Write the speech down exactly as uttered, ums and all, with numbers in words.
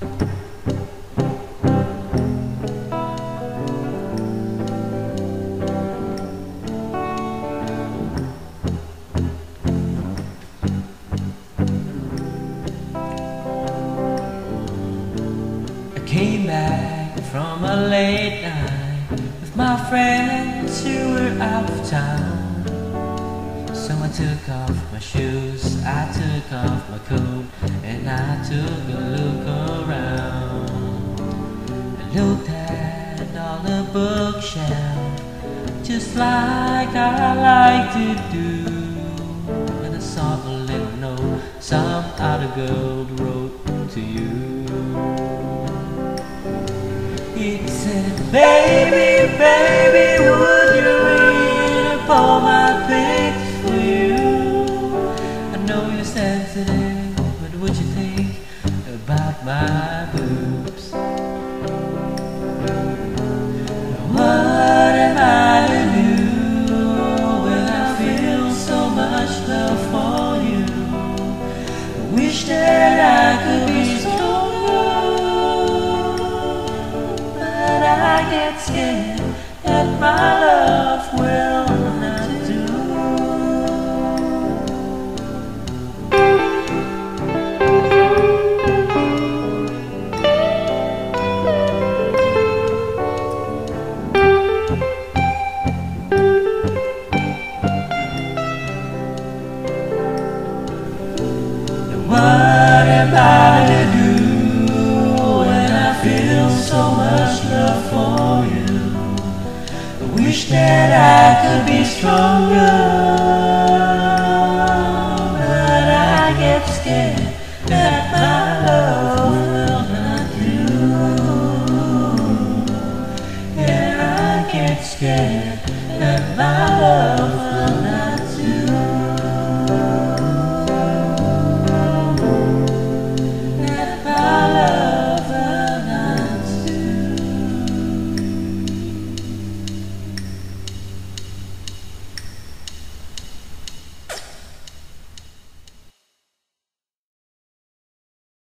Came back from a late night with my friends who were out of town. So I took off my shoes, I took off my coat, and I took a look around. I looked at all the bookshelves, just like I like to do. And I saw a little note some other girl wrote to you. It said, baby, baby, would you read up all my pics for you? I know you're sensitive, but what you think about my boobs? What am I to do when I feel so much love for you? I wish that I could be I get scared that my love will not do. What am I to do when I feel so much love for you? I wish that I could be stronger, but I get scared that my love will not do. Yeah, I get scared that my love